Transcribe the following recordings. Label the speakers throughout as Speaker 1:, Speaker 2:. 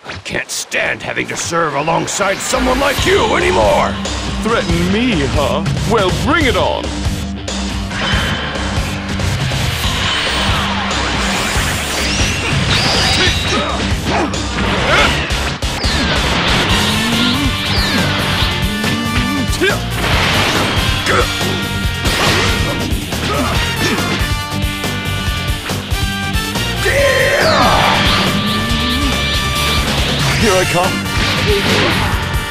Speaker 1: I can't stand having to serve alongside someone like you anymore!
Speaker 2: Threaten me, huh? Well, bring it on! Here I come.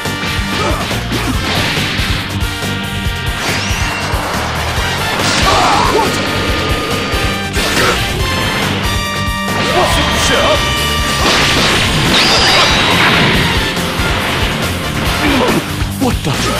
Speaker 2: Wasn't sharp. What the?